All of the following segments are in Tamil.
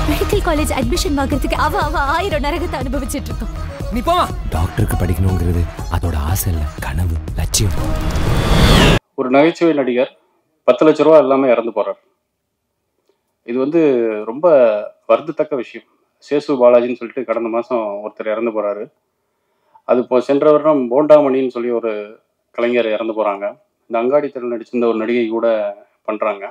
மெடிக்கல் காலேஜ் அட்மிஷன் வாங்குறதுக்கு அவ 1000 நரகத்தை அனுபவிச்சிட்டு இருக்கோம். நீ போமா. டாக்டருக்கு படிக்கணுங்கிறது அதோட ஆசை இல்லை, கனவு, லட்சியம். ஒரு நகைச்சுவை நடிகர் 10 லட்ச ரூபா இல்லாம இறந்து போறார். இது வந்து ரொம்ப வருந்தத்தக்க விஷயம். சேசு பாலாஜின்னு சொல்லிட்டு கடந்த மாதம் ஒருத்தர் இறந்து போகிறாரு. அது இப்போ சென்ற வருடம் போண்டாமணின்னு சொல்லி ஒரு கலைஞர் இறந்து போகிறாங்க. இந்த அங்காடி தெருவில் நடிச்சிருந்த ஒரு நடிகை கூட பண்ணுறாங்க.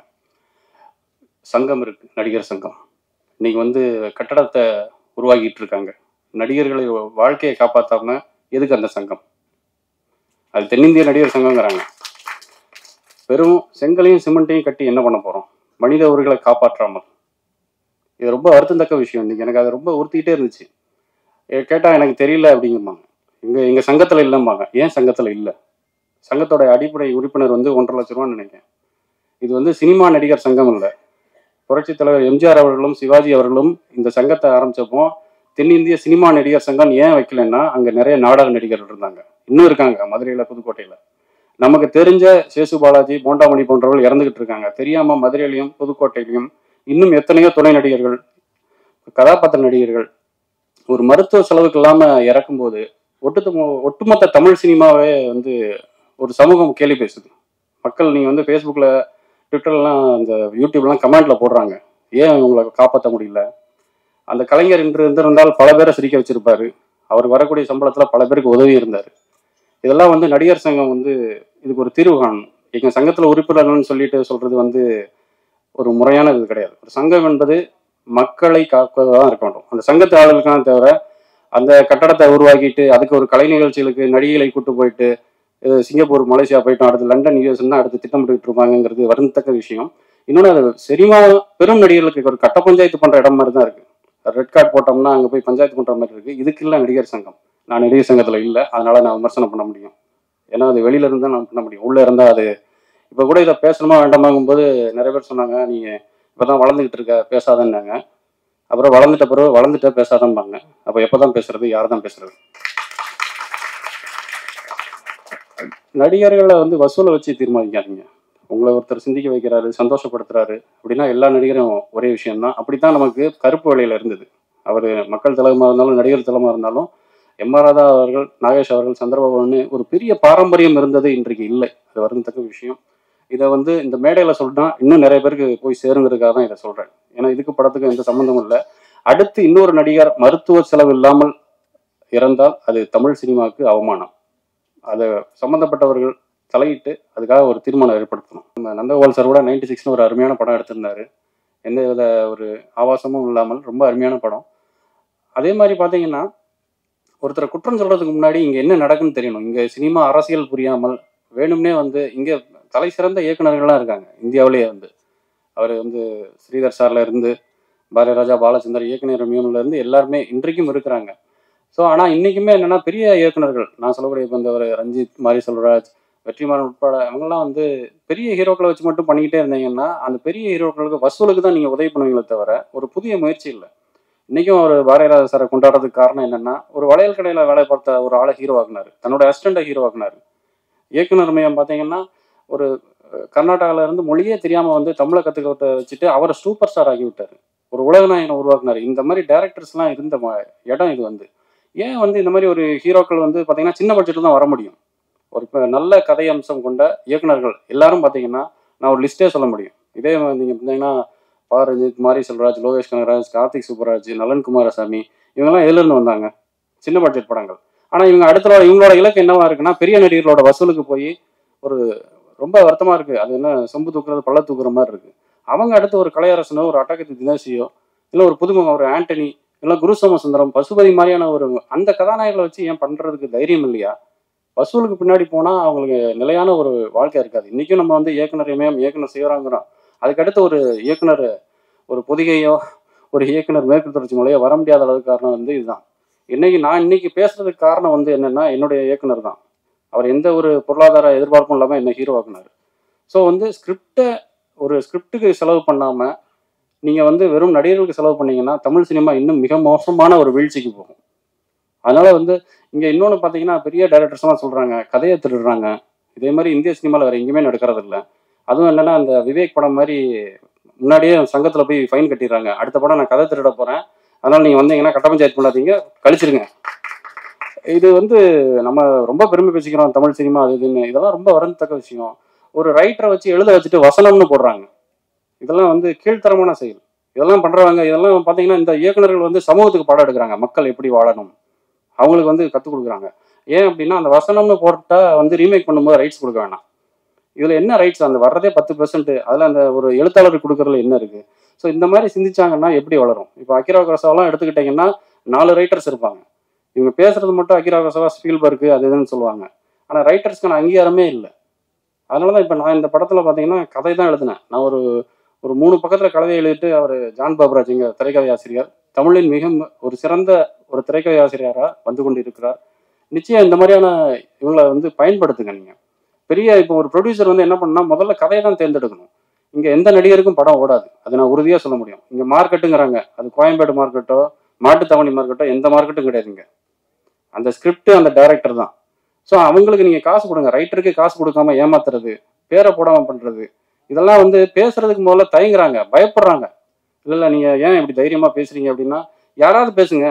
சங்கம் இருக்குது, நடிகர் சங்கம். இன்றைக்கி வந்து கட்டடத்தை உருவாக்கிட்டு இருக்காங்க. நடிகர்களை வாழ்க்கையை காப்பாற்றாம எதுக்கு அந்த சங்கம்? அது தென்னிந்திய நடிகர் சங்கங்கிறாங்க. வெறும் செங்கலையும் சிமெண்ட்டையும் கட்டி என்ன பண்ண போகிறோம்? மனித உரிமைகளை காப்பாற்றாமல். இது ரொம்ப வருத்தத்தக்க விஷயம். இன்றைக்கி எனக்கு அது ரொம்ப உறுத்திக்கிட்டே இருந்துச்சு. கேட்டால் எனக்கு தெரியல அப்படிங்கும்பாங்க. எங்கள் சங்கத்தில் இல்லைம்பாங்க. ஏன் சங்கத்தில் இல்லை? சங்கத்தோட அடிப்படை உறுப்பினர் வந்து 1.5 லட்ச ரூபான்னு நினைக்கிறேன். இது வந்து சினிமா நடிகர் சங்கம் இல்லை. புரட்சித் தலைவர் எம்ஜிஆர் அவர்களும் சிவாஜி அவர்களும் இந்த சங்கத்தை ஆரம்பித்தப்போ தென்னிந்திய சினிமா நடிகர் சங்கம் ஏன் வைக்கலன்னா, அங்கே நிறைய நாடக நடிகர்கள் இருந்தாங்க. இன்னும் இருக்காங்க மதுரையில், புதுக்கோட்டையில். நமக்கு தெரிஞ்ச சேசு பாலாஜி, போண்டாமணி போன்றவர்கள் இறந்துகிட்டு இருக்காங்க. தெரியாமல் மதுரையிலையும் புதுக்கோட்டையிலையும் இன்னும் எத்தனையோ துணை நடிகர்கள், கதாபாத்திர நடிகர்கள் ஒரு மருத்துவ செலவுக்கு இல்லாமல் இறக்கும்போது ஒட்டுமொத்த தமிழ் சினிமாவே வந்து ஒரு சமூகம் கேலி பேசுது. மக்கள் நீங்கள் வந்து ஃபேஸ்புக்கில், ட்விட்டர்லாம், இந்த யூடியூப்லாம் கமெண்ட்டில் போடுறாங்க, ஏன் உங்களை காப்பாற்ற முடியல? அந்த கலைஞர் இன்று இருந்திருந்தால் பல பேரை சிரிக்க வச்சிருப்பாரு. அவர் வரக்கூடிய சம்பளத்தில் பல பேருக்கு உதவி இருந்தார். இதெல்லாம் வந்து நடிகர் சங்கம் வந்து இதுக்கு ஒரு தீர்வு காணணும். எங்கள் சங்கத்தில் உறுப்பினர்கள்னு சொல்லிட்டு சொல்கிறது வந்து ஒரு முறையான இது கிடையாது. ஒரு சங்கம் என்பது மக்களை காப்பதாக இருக்க வேண்டும். அந்த சங்கத்து ஆளுகளுக்கான தவிர அந்த கட்டடத்தை உருவாக்கிட்டு அதுக்கு ஒரு கலை நிகழ்ச்சிகளுக்கு நடிகைகளை கூட்டு போயிட்டு சிங்கப்பூர், மலேசியா போயிட்டோம், அடுத்து லண்டன், யூஎஸ்ன்னு அடுத்து திட்டமிட்டு இருப்பாங்கிறது வருந்தத்தக்க விஷயம். இன்னொன்று, அது சரிமா பெரும் நடிகர்களுக்கு ஒரு கட்ட பஞ்சாயத்து பண்ணுற இடம் மாதிரி தான் இருக்குது. ரெட் கார்டு போட்டோம்னா அங்கே போய் பஞ்சாயத்து பண்ணுற மாதிரி இருக்குது. இதுக்கு இல்லை நடிகர் சங்கம். நான் நடிகர் சங்கத்தில் இல்லை, அதனால் நான் விமர்சனம் பண்ண முடியும். ஏன்னா அது வெளியில இருந்து தான் நான் பண்ண முடியும். உள்ளே இருந்தால் அது இப்போ கூட இதை பேசணுமா வேண்டாமாங்கும்போது நிறைய பேர் சொன்னாங்க, நீங்கள் இப்போ தான் வளர்ந்துக்கிட்டு இருக்க, பேசாதன்னாங்க. அப்புறம் வளர்ந்துட்ட பிறகு வளர்ந்துட்ட பேசாதம்பாங்க. அப்போ எப்போ தான் பேசுறது? யார் தான் பேசுறது? நடிகர்களை வந்து வசூலை வச்சு தீர்மானிக்காதீங்க. உங்களை ஒருத்தர் சிந்திக்க வைக்கிறாரு, சந்தோஷப்படுத்துறாரு அப்படின்னா எல்லா நடிகரும் ஒரே விஷயம்தான். அப்படித்தான் நமக்கு கருப்பு வேலையில் இருந்தது. அவர் மக்கள் தலைவமாக இருந்தாலும் நடிகர் தலைவமாக இருந்தாலும் எம்.ஆர். ராதா அவர்கள், நாகேஷ் அவர்கள், சந்திரபாபுன்னு ஒரு பெரிய பாரம்பரியம் இருந்தது. இன்றைக்கு இல்லை. அது வருந்தத்தக்க விஷயம். இதை வந்து இந்த மேடையில் சொல்லிட்டா இன்னும் நிறைய பேருக்கு போய் சேருங்கிறதுக்காக தான் இதை சொல்கிறேன். ஏன்னா இதுக்கு படத்துக்கு எந்த சம்மந்தமும் இல்லை. அடுத்து இன்னொரு நடிகர் மருத்துவ செலவு இல்லாமல் இறந்தால் அது தமிழ் சினிமாவுக்கு அவமானம். அதை சம்மந்தப்பட்டவர்கள் தலையிட்டு அதுக்காக ஒரு தீர்மானம் ஏற்படுத்தணும். நம்ம நந்தகோபால் சார் கூட 96ன்னு ஒரு அருமையான படம் எடுத்திருந்தாரு. எந்த வித ஒரு ஆபாசமும் இல்லாமல் ரொம்ப அருமையான படம். அதே மாதிரி பார்த்தீங்கன்னா, ஒருத்தரை குற்றம் சொல்கிறதுக்கு முன்னாடி இங்கே என்ன நடக்குன்னு தெரியணும். இங்கே சினிமா அரசியல் புரியாமல் வேணும்னே வந்து இங்கே தலை சிறந்த இயக்குநர்கள்லாம் இருக்காங்க இந்தியாவிலேயே. வந்து அவர் வந்து ஸ்ரீதர் சார்ல இருந்து பாரதிராஜா, பாலச்சந்தர், இயக்குனர் மியூன்லேருந்து எல்லாருமே இன்றைக்கும் இருக்கிறாங்க. ஸோ ஆனால் இன்றைக்குமே என்னென்னா, பெரிய இயக்குநர்கள் நான் சொல்லக்கூடிய இப்போ இந்த ஒரு ரஞ்சித், மாரி செல்வராஜ், வெற்றிமாறன் உட்பட அவங்கெல்லாம் வந்து பெரிய ஹீரோக்களை வச்சு மட்டும் பண்ணிக்கிட்டே இருந்தீங்கன்னா அந்த பெரிய ஹீரோக்களுக்கு வசூலுக்கு தான் நீங்கள் உதவி பண்ணுவீங்களே தவிர ஒரு புதிய முயற்சி இல்லை. இன்றைக்கும் ஒரு பாரதிராஜா சாரை கொண்டாடுறதுக்கு காரணம் என்னென்னா, ஒரு வளையல் கடையில் வேலை பார்த்த ஒரு ஆளை ஹீரோவாக்குனார், தன்னோட அசிஸ்டண்ட்டை ஹீரோவாக்குனார். இயக்குனர் மையம் பார்த்தீங்கன்னா, ஒரு கர்நாடகாவில் இருந்து மொழியே தெரியாமல் வந்து தமிழை கற்றுக்கிட்ட வச்சுட்டு அவரை சூப்பர் ஸ்டார் ஆகி விட்டார். ஒரு உலகநாயகனை உருவாக்குனார். இந்த மாதிரி டேரக்டர்ஸ்லாம் இருந்த இடம் இது. வந்து ஏன் வந்து இந்த மாதிரி ஒரு ஹீரோக்கள் வந்து பார்த்தீங்கன்னா சின்ன பட்ஜெட்டில் தான் வர முடியும். ஒரு இப்போ நல்ல கதை அம்சம் கொண்ட இயக்குநர்கள் எல்லாரும் பார்த்தீங்கன்னா நான் ஒரு லிஸ்ட்டே சொல்ல முடியும். இதே நீங்கள் பார்த்தீங்கன்னா ரஞ்சித், மாரி செல்வராஜ், லோகேஷ் கனகராஜ், கார்த்திக் சுப்பராஜ், நலன் குமாரசாமி, இவங்கெல்லாம் எதுலேருந்து வந்தாங்க? சின்ன பட்ஜெட் படங்கள். ஆனால் இவங்க அடுத்த இவங்களோட இலக்கு என்னவா இருக்குன்னா, பெரிய நடிகர்களோட வசூலுக்கு போய் ஒரு ரொம்ப வருத்தமாக இருக்குது. அது என்ன, சொம்பு தூக்குறது பள்ள தூக்குற மாதிரி இருக்குது. அவங்க அடுத்து ஒரு கலையரசனோ, ஒரு அட்டகத்தி தினேசியோ, இல்லை ஒரு புதுமுகம், ஒரு ஆண்டனி, இல்லை குரு சோமசுந்தரம், பசுபதி மாதிரியான ஒரு அந்த கதாநாயகங்களை வச்சு ஏன் பண்ணுறதுக்கு தைரியம் இல்லையா? வசூலுக்கு பின்னாடி போனால் அவங்களுக்கு நிலையான ஒரு வாழ்க்கை இருக்காது. இன்றைக்கும் நம்ம வந்து இயக்குனர் இமயம், இயக்குனர் சிவராங்கிறோம். அதுக்கடுத்து ஒரு இயக்குனர், ஒரு பொதிகையோ, ஒரு இயக்குனர் மேற்கு தொடர்ச்சி மலையோ வர முடியாத அளவுக்கு காரணம் வந்து இதுதான். நான் இன்னைக்கு பேசுறதுக்கு காரணம் வந்து என்னென்னா, என்னுடைய இயக்குனர் தான். அவர் எந்த ஒரு பொருளாதார எதிர்பார்ப்பும் இல்லாமல் என்னை ஹீரோவாக்குனார். ஸோ வந்து ஒரு ஸ்கிரிப்டுக்கு செலவு பண்ணாமல் நீங்கள் வந்து வெறும் நடிகர்களுக்கு செலவு பண்ணீங்கன்னா தமிழ் சினிமா இன்னும் மிக மோசமான ஒரு வீழ்ச்சிக்கு போகும். அதனால் வந்து இங்கே இன்னொன்று பார்த்தீங்கன்னா, பெரிய டைரக்டர்ஸ்லாம் சொல்கிறாங்க கதையை திருடுறாங்க. இதே மாதிரி இந்திய சினிமாவில் வேறு எங்கேயுமே நடக்கிறது இல்லை. அதுவும் என்னென்னா, அந்த விவேக் படம் மாதிரி முன்னாடியே சங்கத்தில் போய் ஃபைன் கட்டிடுறாங்க. அடுத்த படம் நான் கதை திருட போகிறேன், அதனால் நீங்கள் வந்தீங்கன்னா கட்ட பஞ்சாயத்து பண்ணாதீங்க, கழிச்சிருங்க. இது வந்து நம்ம ரொம்ப பெருமை பேசிக்கிறோம் தமிழ் சினிமா அது இதுன்னு. இதெல்லாம் ரொம்ப வருந்தத்தக்க விஷயம். ஒரு ரைட்டரை வச்சு எழுத வச்சுட்டு வசனம்னு போடுறாங்க. இதெல்லாம் வந்து கீழ்த்தரமான செயல். இதெல்லாம் பண்ணுறவங்க, இதெல்லாம் பார்த்தீங்கன்னா இந்த இயக்குநர்கள் வந்து சமூகத்துக்கு பாடம் எடுக்கிறாங்க. மக்கள் எப்படி வாழணும் அவங்களுக்கு வந்து கற்றுக் கொடுக்குறாங்க. ஏன் அப்படின்னா அந்த வசனம்னு போட்டால் வந்து ரீமேக் பண்ணும்போது ரைட்ஸ் கொடுக்க வேணாம். இதில் என்ன ரைட்ஸ், அந்த வர்றதே 10%, அதில் அந்த ஒரு எழுத்தாளருக்கு கொடுக்குறதுல என்ன இருக்குது? ஸோ இந்த மாதிரி சிந்திச்சாங்கன்னா எப்படி வளரும்? இப்போ அகிரா குரோசாவாலாம் எடுத்துக்கிட்டிங்கன்னா 4 ரைட்டர்ஸ் இருப்பாங்க. இவங்க பேசுறது மட்டும் அகிரா குரோசாவா, ஸ்பீல்பர்க் அது இதுன்னு சொல்லுவாங்க. ஆனால் ரைட்டர்ஸ்க்கான அங்கீகாரமே இல்லை. அதனால தான் இப்போ நான் இந்த படத்தில் பார்த்தீங்கன்னா கதை தான் எழுதினேன். நான் ஒரு 3 பக்கத்தில் கதையை எழுதிட்டு அவர் ஜான் பாபராஜ் எங்கள் திரைக்கதை ஆசிரியர், தமிழின் மிக ஒரு சிறந்த ஒரு திரைக்கதை ஆசிரியராக வந்து கொண்டு இருக்கிறார். நிச்சயம் இந்த மாதிரியான இவங்களை வந்து பயன்படுத்துங்க. நீங்கள் பெரிய இப்போ ஒரு ப்ரொடியூசர் வந்து என்ன பண்ணால் முதல்ல கதையை தான் தேர்ந்தெடுக்கணும். இங்கே எந்த நடிகருக்கும் படம் ஓடாது, அது நான் உறுதியாக சொல்ல முடியும். இங்கே மார்க்கெட்டுங்கிறாங்க, அது கோயம்பேடு மார்க்கெட்டோ மாட்டுத்தாவணி மார்க்கெட்டோ எந்த மார்க்கெட்டும் கிடையாதுங்க. அந்த ஸ்கிரிப்ட் அந்த டைரக்டர் தான். ஸோ அவங்களுக்கு நீங்கள் காசு கொடுங்க. ரைட்டருக்கு காசு கொடுக்காம ஏமாத்துறது, பேரை போடாமல் பண்ணுறது, இதெல்லாம் வந்து பேசுறதுக்கு முதல்ல தயங்குறாங்க, பயப்படுறாங்க. இல்லை நீங்கள் ஏன் இப்படி தைரியமாக பேசுறீங்க அப்படின்னா, யாராவது பேசுங்க.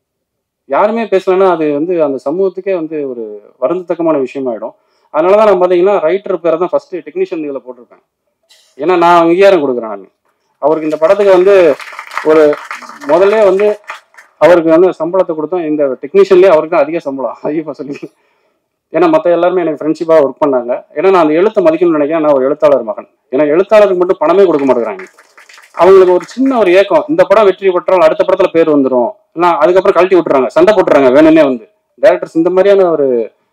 யாருமே பேசலைன்னா அது வந்து அந்த சமூகத்துக்கே வந்து ஒரு வருந்தத்தக்கமான விஷயமாயிடும். அதனால தான் நான் பார்த்தீங்கன்னா ரைட்டர் பேரை தான் ஃபஸ்ட்டு டெக்னீஷியன் இதில் போட்டிருப்பேன். ஏன்னா நான் அங்கீகாரம் கொடுக்குறேன். நான் அவருக்கு இந்த படத்துக்கு வந்து ஒரு முதல்ல வந்து அவருக்கு வந்து சம்பளத்தை கொடுத்தோம். இந்த டெக்னீஷியன்லேயே அவருக்கு தான் அதிக சம்பளம், அதிகமாக சொல்லி. ஏன்னா மற்ற எல்லாருமே எனக்கு ஃப்ரெண்ட்ஷிப்பாக ஒர்க் பண்ணாங்க. ஏன்னா நான் அந்த எழுத்தை மதிக்கணும்னு நினைக்கிறேன். நான் ஒரு எழுத்தாளர் மகன். ஏன்னா எழுத்தாளருக்கு மட்டும் பணமே கொடுக்க மாட்டேங்கிறாங்க. அவங்களுக்கு ஒரு சின்ன ஒரு ஏக்கம், இந்த படம் வெற்றி பெற்றால் அடுத்த படத்தில் பேர் வந்துடும், இல்லை அதுக்கப்புறம் கழட்டி விட்டுறாங்க, சண்டை போட்டுறாங்க வேணும்னே. வந்து டேரக்டர்ஸ் இந்த மாதிரியான ஒரு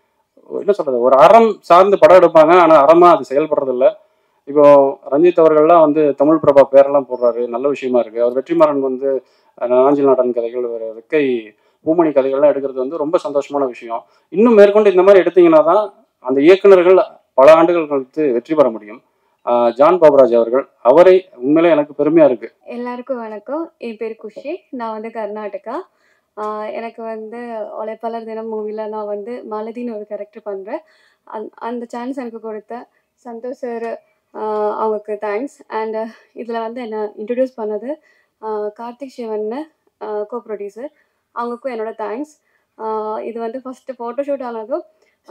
என்ன சொல்றது, ஒரு அறம் சார்ந்து படம் எடுப்பாங்க. ஆனால் அறமா அது செயல்படுறதில்ல. இப்போ ரஞ்சித் அவர்கள்லாம் வந்து தமிழ் பிரபா பேரெல்லாம் போடுறாரு, நல்ல விஷயமா இருக்கு. அவர் வெற்றிமாறன் வந்து நாஞ்சில் நாடன் கதைகள், வெக்கை பூமணி கதைகள்லாம் எடுக்கிறது வந்து ரொம்ப சந்தோஷமான விஷயம். இன்னும் மேற்கொண்டு இந்த மாதிரி எடுத்தீங்கன்னா தான் அந்த இயக்குநர்கள் பல ஆண்டுகள் கழித்து வெற்றி பெற முடியும். ஜான் பாபராஜ் அவர்கள், அவரை உண்மையிலே எனக்கு பெருமையா இருக்கு. எல்லாருக்கும் வணக்கம். என் பேர் குஷி. நான் வந்து கர்நாடகா. எனக்கு வந்து உழைப்பாளர் தினம் மூவியில் நான் வந்து மாலதின்னு ஒரு கேரக்டர் பண்ணுறேன். அந்த சான்ஸ் எனக்கு கொடுத்த சந்தோஷ் சார், அவங்களுக்கு தேங்க்ஸ். அண்ட் இதில் வந்து என்னை இன்ட்ரடியூஸ் பண்ணது கார்த்திக் சிவன்னு கோ ப்ரொடியூசர், அவங்களுக்கும் என்னோட தேங்க்ஸ். இது வந்து ஃபஸ்ட்டு ஃபோட்டோஷூட் ஆனதும்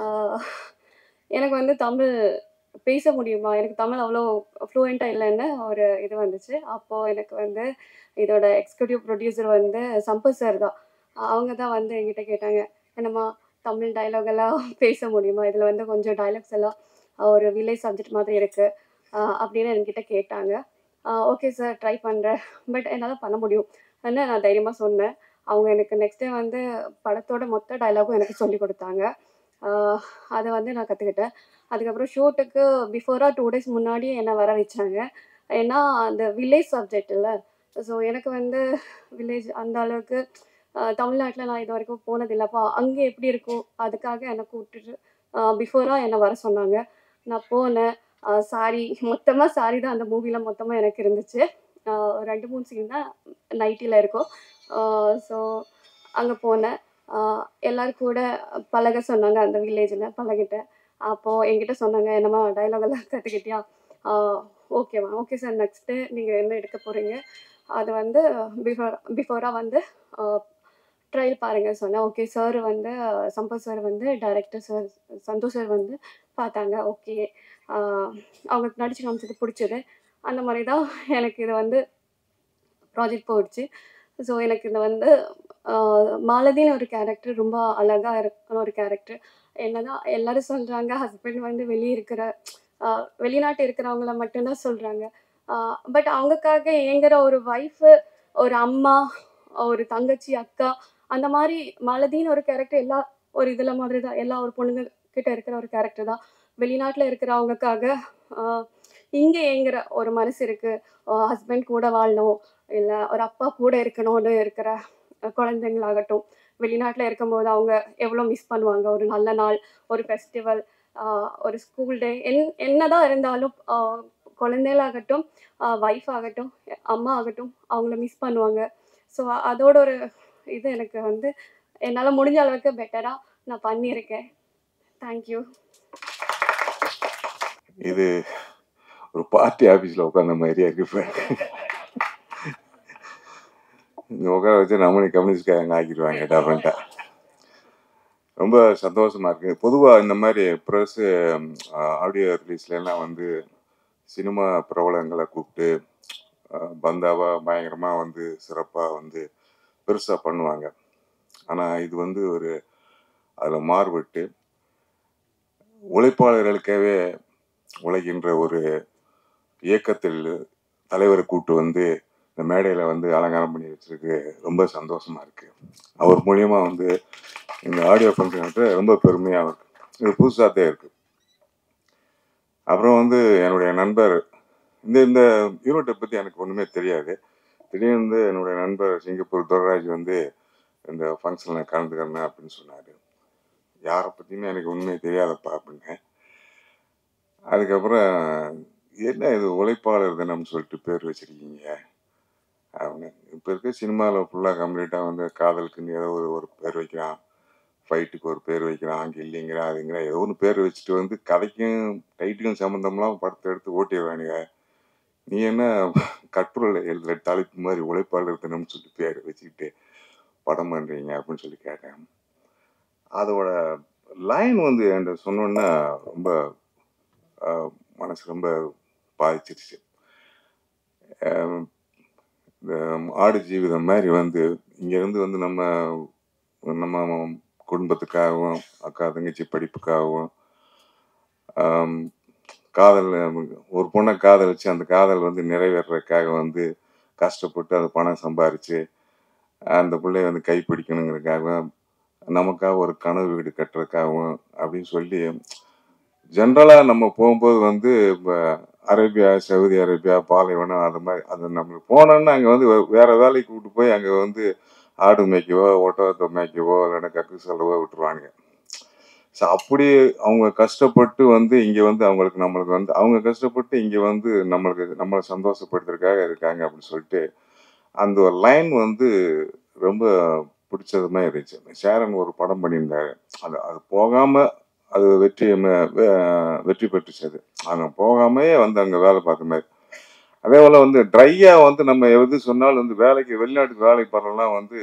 எனக்கு வந்து தமிழ் பேச முடியுமா, எனக்கு தமிழ் அவ்வளோ ஃப்ளூயண்ட்டாக இல்லைன்னு ஒரு இது வந்துச்சு. அப்போது எனக்கு வந்து இதோட எக்ஸிக்யூட்டிவ் ப்ரொடியூசர் வந்து சம்பத் சார் தான். அவங்க தான் வந்து என்கிட்ட கேட்டாங்க, என்னம்மா தமிழ் டைலாக் எல்லாம் பேச முடியுமா, இதில் வந்து கொஞ்சம் டைலாக்ஸ் எல்லாம் ஒரு வில்லேஜ் சப்ஜெக்ட் மாதிரி இருக்குது அப்படின்னு என்கிட்ட கேட்டாங்க. ஓகே சார், ட்ரை பண்ணுறேன், பட் என்னால் பண்ண முடியும் அப்படின்னு நான் தைரியமாக சொன்னேன். அவங்க எனக்கு நெக்ஸ்ட் டே வந்து படத்தோட மொத்த டைலாகும் எனக்கு சொல்லி கொடுத்தாங்க. அதை வந்து நான் கற்றுக்கிட்டேன். அதுக்கப்புறம் ஷூட்டுக்கு பிஃபோராக 2 days முன்னாடியே என்னை வர வச்சாங்க. ஏன்னா அந்த வில்லேஜ் சப்ஜெக்ட் இல்லை. ஸோ எனக்கு வந்து வில்லேஜ் அந்த அளவுக்கு தமிழ்நாட்டில் நான் இது வரைக்கும் போனதில்லைப்பா, அங்கே எப்படி இருக்கும், அதுக்காக என்னை கூப்பிட்டுட்டு பிஃபோராக என்னை வர சொன்னாங்க. நான் போனேன். சாரி, மொத்தமாக சாரி தான் அந்த மூவியில் மொத்தமாக எனக்கு இருந்துச்சு. 2-3 சீன் தான் நைட்டியில் இருக்கும். ஸோ அங்கே போனேன். எல்லோரும் கூட பழக சொன்னாங்க. அந்த வில்லேஜில் பழகிட்டேன். அப்போது என்கிட்ட சொன்னாங்க, என்னம்மா டைலாகெல்லாம் கற்றுக்கிட்டியா? ஓகேம்மா, ஓகே சார், நெக்ஸ்ட்டு நீங்கள் என்ன எடுக்க போகிறீங்க, அது வந்து பிஃபோராக வந்து ட்ரையல் பாருங்கள் சொன்னேன். ஓகே சார் வந்து சம்பத் சார் வந்து டைரக்டர் சார் சந்தோஷ் சார் வந்து பார்த்தாங்க. ஓகே, அவங்க நடிச்சு காமிச்சது பிடிச்சது. அந்த மாதிரி தான் எனக்கு இது வந்து ப்ராஜெக்ட் போயிடுச்சு. ஸோ எனக்கு இந்த வந்து மாலதின்னு ஒரு கேரக்டர் ரொம்ப அழகாக இருக்கிற ஒரு கேரக்டர். என்னதான் எல்லாரும் சொல்கிறாங்க ஹஸ்பண்ட் வந்து வெளிநாட்டு இருக்கிறவங்கள மட்டும்தான் சொல்கிறாங்க. பட் அவங்களுக்காக ஏங்குற ஒரு ஒய்ஃபு, ஒரு அம்மா, ஒரு தங்கச்சி, அக்கா, அந்த மாதிரி மாலதின்னு ஒரு கேரக்டர் எல்லா ஒரு இதில் மாதிரி தான். எல்லா ஒரு பொண்ணுங்க கிட்ட இருக்கிற ஒரு கேரக்டர் தான். வெளிநாட்டில் இருக்கிறவங்களுக்காக இங்கே ஏங்குற ஒரு மனசு இருக்குது. ஹஸ்பண்ட் கூட வாழணும், இல்லை ஒரு அப்பா கூட இருக்கணும்னு இருக்கிற குழந்தைங்களாகட்டும், வெளிநாட்டில் இருக்கும்போது அவங்க எவ்வளோ மிஸ் பண்ணுவாங்க. ஒரு நல்ல நாள், ஒரு ஃபெஸ்டிவல், ஒரு ஸ்கூல் டே, என்னதான் இருந்தாலும் குழந்தைகளாகட்டும், ஒய்ஃப் ஆகட்டும், அம்மா ஆகட்டும், அவங்கள மிஸ் பண்ணுவாங்க. ஸோ அதோட ஒரு இது எனக்கு வந்து என்னால் முடிஞ்ச அளவுக்கு பெட்டராக நான் பண்ணியிருக்கேன். தேங்க்யூ. இது ஒரு பார்ட்டி ஆஃபீஸில் உட்காந்த மாதிரியே இருக்கு. இங்கே உட்கார வச்சு நம்மளே கம்யூனிஸ்ட்காரங்க ஆக்கிடுவாங்க டெஃபரெண்ட்டாக. ரொம்ப சந்தோஷமாக இருக்குது. பொதுவாக இந்த மாதிரி ப்ரெஸ்ஸு ஆடியோ ரிலீஸ்லாம் வந்து சினிமா பிரபலங்களை கூப்பிட்டு பந்தாவாக பயங்கரமாக வந்து சிறப்பாக வந்து பெருசாக பண்ணுவாங்க. ஆனால் இது வந்து ஒரு அதில் மாறுபட்டு உழைப்பாளர்களுக்காகவே உழைக்கின்ற ஒரு இயக்கத்தில் தலைவரை கூப்பிட்டு வந்து இந்த மேடையில் வந்து அலங்காரம் பண்ணி வச்சிருக்கு. ரொம்ப சந்தோஷமாக இருக்குது. அவர் மூலியமாக வந்து இந்த ஆடியோ ஃபங்க்ஷனுக்கு ரொம்ப பெருமையாக இருக்குது. இது புதுசாக தான் இருக்குது. அப்புறம் வந்து என்னுடைய நண்பர் இந்த யூனிட்டை பற்றி எனக்கு ஒன்றுமே தெரியாது. திடீர்னு என்னுடைய நண்பர் சிங்கப்பூர் துரைராஜ் வந்து இந்த ஃபங்க்ஷனில் கலந்துக்கிறேன் அப்படின்னு சொன்னார். யாரை பற்றியுமே எனக்கு உண்மையை தெரியாதப்பா அப்படின்னு. அதுக்கப்புறம் என்ன இது உழைப்பாளர் தினம்னு சொல்லிட்டு பேர் வச்சுருக்கீங்க அப்படின்னு. இப்போ இருக்க சினிமாவில் ஃபுல்லாக கம்ப்ளீட்டாக வந்து காதலுக்குன்னு ஏதோ ஒரு பேர் வைக்கிறான், ஃபைட்டுக்கு ஒரு பேர் வைக்கிறான், அங்கே இல்லைங்கிறான் அதுங்கிறான், ஏதோ ஒன்று பேர் வச்சுட்டு வந்து கதைக்கும் டைட்டுக்கும் சம்மந்தம்லாம் படத்தை எடுத்து ஓட்டிடுவானுங்க. நீ என்ன கட்டுரையில் எழுதுகிற தலைப்பு மாதிரி உழைப்பாளர் தினம்னு சொல்லி பேர் வச்சுக்கிட்டு படம் பண்ணுறீங்க அப்படின்னு சொல்லி கேட்டேன். அதோட லைன் வந்து என்கிட்ட சொன்னோன்னா ரொம்ப மனசு ரொம்ப பாதிச்சிருச்சு. இந்த ஆடு ஜீவிதம் மாதிரி வந்து இங்கேருந்து வந்து நம்ம குடும்பத்துக்காகவும் அக்கா தங்கச்சி படிப்புக்காகவும் காதல் ஒரு பொண்ணை காதலிச்சு அந்த காதல் வந்து நிறைவேறதுக்காக வந்து கஷ்டப்பட்டு அந்த பணம் சம்பாரித்து அந்த பிள்ளைய வந்து கைப்பிடிக்கணுங்கிறதுக்காகவும் நமக்காக ஒரு கனவு வீடு கட்டுறதுக்காகவும் அப்படின்னு சொல்லி ஜென்ரலாக நம்ம போகும்போது வந்து இப்போ அரேபியா, சவுதி அரேபியா, பாலைவனம் அது மாதிரி அது நம்மளுக்கு போனோன்னா அங்கே வந்து வேறு வேலைக்கு கூப்பிட்டு போய் அங்கே வந்து ஆடு மேய்க்கவோ ஒட்டகத்தை மேய்க்கவோ இல்லைன்னா கக்கு செலவோ விட்டுருவாங்க. ஸோ அப்படி அவங்க கஷ்டப்பட்டு வந்து இங்கே வந்து நம்மளுக்கு வந்து அவங்க கஷ்டப்பட்டு இங்கே வந்து நம்மளை சந்தோஷப்படுத்துறதுக்காக இருக்காங்க அப்படின்னு சொல்லிட்டு அந்த ஒரு லைன் வந்து ரொம்ப பிடிச்சது மாதிரி இருந்துச்சு. சேரன் ஒரு படம் பண்ணியிருந்தாரு. அது போகாமல் அது வெற்றி பெற்றுச்சு. அது அங்கே போகாமையே வந்து அங்கே வேலை பார்த்த மாதிரி. அதே போல் வந்து ட்ரையாக வந்து நம்ம எது சொன்னாலும் வந்து வெளிநாட்டுக்கு வேலைக்கு போகிறோம்லாம் வந்து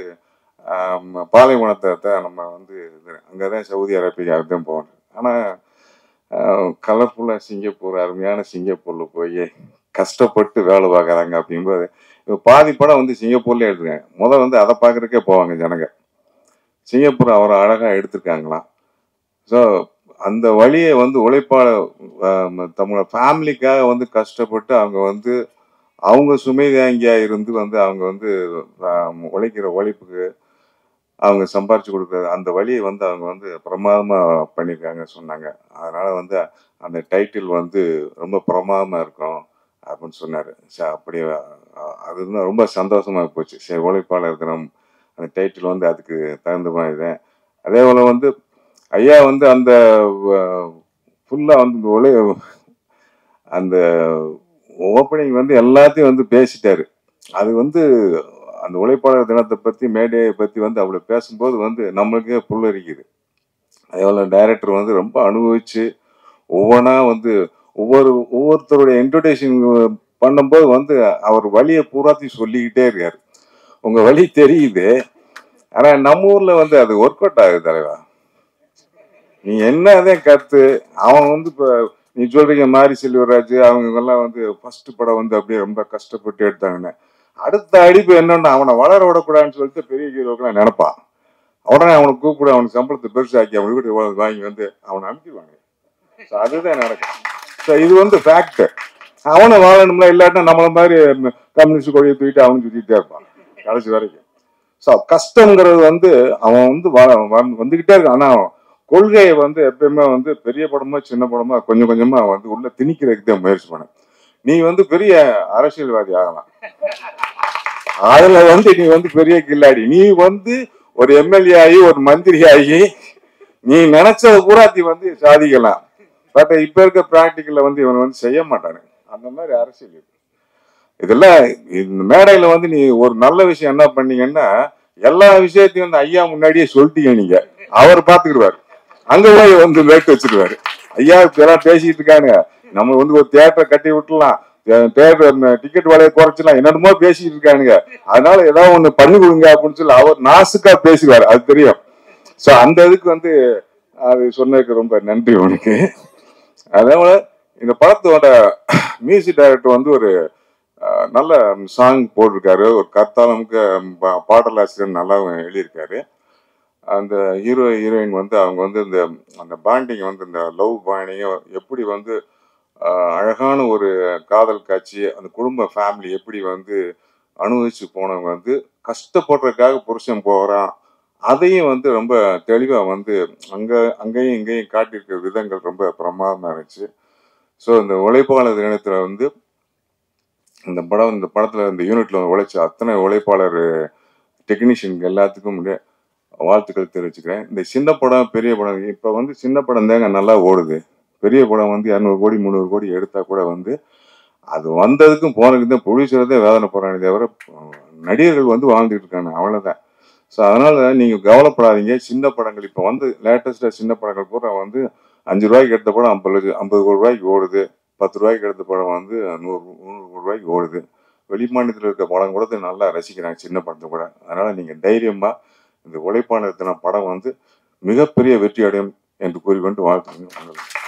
பாலைவனத்தை நம்ம வந்து அங்கே தான் சவுதி அரேபியாவுக்கு தான் போகணும். ஆனால் கலர்ஃபுல்லாக சிங்கப்பூர், அருமையான சிங்கப்பூரில் போய் கஷ்டப்பட்டு வேலை பார்க்குறாங்க அப்படிங்கும்போது இப்போ பாதி படம் வந்து சிங்கப்பூர்லேயே எடுத்துருக்காங்க. முதல் வந்து அதை பார்க்குறதுக்கே போவாங்க ஜனங்க. சிங்கப்பூர் அவரை அழகாக எடுத்துருக்காங்களாம். ஸோ அந்த வழியை வந்து உழைப்பாளர் தமிழ ஃபேமிலிக்காக வந்து கஷ்டப்பட்டு அவங்க வந்து அவங்க சுமைதாங்கியாக இருந்து வந்து அவங்க வந்து உழைக்கிற உழைப்புக்கு அவங்க சம்பாரிச்சு கொடுக்குற அந்த வழியை வந்து அவங்க வந்து பிரமாதமாக பண்ணியிருக்காங்க சொன்னாங்க. அதனால் வந்து அந்த டைட்டில் வந்து ரொம்ப பிரமாதமாக இருக்கும் அப்படின்னு சொன்னார். சரி, அப்படி அது ரொம்ப சந்தோஷமாக போச்சு. சரி, உழைப்பாளர் தினம் அந்த டைட்டில் வந்து அதுக்கு தகுந்த மாதிரி தான். அதே போல் வந்து ஐயா வந்து அந்த ஃபுல்லாக வந்து அந்த ஓப்பனிங் வந்து எல்லாத்தையும் வந்து பேசிட்டாரு. அது வந்து அந்த உழைப்பாளர் தினத்தை பற்றி மேடையை பற்றி வந்து அப்படி பேசும்போது வந்து நம்மளுக்கே புல்லரிக்குது. அதே போல் டைரக்டர் வந்து ரொம்ப அனுபவித்து ஒவ்வொன்றா வந்து ஒவ்வொருத்தருடைய இன்ட்ரோடக்ஷன் பண்ணும்போது வந்து அவர் வழியை பூராத்தையும் சொல்லிக்கிட்டே இருக்காரு. உங்கள் வழி தெரியுது, ஆனால் நம்ம ஊரில் வந்து அது ஒர்க் அவுட் ஆகுது தலைவா. நீ என்னதே கற்று அவன் வந்து இப்போ நீ சொல்றீங்க மாரி செல்வராஜ் அவங்கெல்லாம் வந்து ஃபர்ஸ்ட் படம் வந்து அப்படியே ரொம்ப கஷ்டப்பட்டு எடுத்தாங்கன்னு. அடுத்த அடிப்பு என்னன்னா அவனை வளர விடக்கூடாதுன்னு சொல்லிட்டு பெரிய ஹீரோக்கெல்லாம் நினைப்பான். உடனே அவனை கூப்பிடு, அவனுக்கு சம்பளத்தை பெருசாக்கி அவன் வீட்டு வாங்கி வந்து அவனை அனுப்பிடுவாங்க. ஸோ அதுதான் நடக்கும். ஸோ இது வந்து ஃபேக்ட். அவனை வாழணும்ல, இல்லாட்டினா நம்மள மாதிரி கம்யூனிஸ்ட் கொடியை தூக்கிட்டு அவனு சுற்றிட்டே இருப்பான் கடைசி வரைக்கும். ஸோ கஷ்டங்கிறது வந்து அவன் வந்து வந்துக்கிட்டே இருக்கான். ஆனால் கொள்கையை வந்து எப்பயுமே வந்து பெரிய படமா சின்ன படமா கொஞ்சம் கொஞ்சமா வந்து உள்ள திணிக்கிறதுக்கு தான் முயற்சி பண்ண. நீ வந்து பெரிய அரசியல்வாதி ஆகலாம், அதுல வந்து நீ வந்து பெரிய கில்லாடி, நீ வந்து ஒரு எம்எல்ஏ ஆகி ஒரு மந்திரி ஆகி நீ நினைச்சத பூராத்தி வந்து சாதிக்கலாம். பட் இப்ப இருக்க பிராக்டிக்கல்ல வந்து இவன் வந்து செய்ய மாட்டானு. அந்த மாதிரி அரசியல் இதெல்லாம் இந்த மேடையில வந்து நீ ஒரு நல்ல விஷயம் என்ன பண்ணீங்கன்னா எல்லா விஷயத்தையும் வந்து ஐயா முன்னாடியே சொல்லிட்டீங்க. நீங்க அவர் பாத்துக்கிடுவாரு, அங்க போய் வந்து வேட்டு வச்சிருவாரு. ஐயா இப்ப எல்லாம் பேசிட்டு இருக்காங்க, நம்ம வந்து ஒரு தியேட்டரை கட்டி விட்டுலாம், தியேட்டர் டிக்கெட் விலையை குறைச்சிடலாம், என்னென்னமோ பேசிட்டு இருக்கானுங்க. அதனால ஏதாவது ஒண்ணு பண்ணி கொடுங்க அப்படின்னு சொல்லி அவர் நாசுக்கா பேசுவார், அது தெரியும். ஸோ அந்த இதுக்கு வந்து அது சொன்னதுக்கு ரொம்ப நன்றி உனக்கு. அதே போல இந்த படத்தோட மியூசிக் டைரக்டர் வந்து ஒரு நல்ல சாங் போட்டிருக்காரு, ஒரு கர்த்தாலமுக்கு பாடலாசிரியர் நல்லா எழுதியிருக்காரு. அந்த ஹீரோ ஹீரோயின் வந்து அவங்க வந்து அந்த பாண்டிங் வந்து இந்த லவ் பாண்டிங்கும் எப்படி வந்து அழகான ஒரு காதல் காட்சி, அந்த குடும்ப ஃபேமிலி எப்படி வந்து அனுபவிச்சு போனவங்க வந்து கஷ்டப்படுறதுக்காக புருஷன் போகிறான், அதையும் வந்து ரொம்ப தெளிவாக வந்து அங்கேயும் இங்கேயும் காட்டியிருக்கிற விதங்கள் ரொம்ப பிரமாதமாக இருந்துச்சு. ஸோ இந்த உழைப்பாளர் தினத்தில் வந்து இந்த படத்தில் இந்த யூனிட்டில் உழைச்ச அத்தனை உழைப்பாளர் டெக்னீஷியனுக்கு எல்லாத்துக்கும் வாழ்த்துக்கள் தெரிவிச்சுக்கிறேன். இந்த சின்ன படம் பெரிய படம் இப்போ வந்து சின்ன படம் தாங்க நல்லா ஓடுது. பெரிய படம் வந்து 200 கோடி 300 கோடி எடுத்தால் கூட வந்து அது வந்ததுக்கும் போனதுக்கும் தான் ப்ரொடியூசர் தான் வேதனை போடுறானே தவிர நடிகர்கள் வந்து வாழ்ந்துட்டு இருக்காங்க, அவ்வளோதான். ஸோ அதனால் நீங்கள் கவலைப்படாதீங்க. சின்ன படங்கள் இப்போ வந்து லேட்டஸ்ட்டாக சின்ன படங்கள் பூரா வந்து 5 ரூபாய்க்கு எடுத்த படம் 50 கோடி ரூபாய்க்கு ஓடுது, 10 ரூபாய்க்கு எடுத்த படம் வந்து 100 கோடி ரூபாய்க்கு ஓடுது. வெளிமாநிலத்தில் இருக்க படம் கூட நல்லா ரசிக்கிறாங்க சின்ன படத்தை கூட. அதனால் நீங்கள் தைரியமாக இந்த உழைப்பாளர் தின படம் வந்து மிகப்பெரிய வெற்றி அடையும் என்று கூறிக்கொண்டு வாழ்த்துங்க.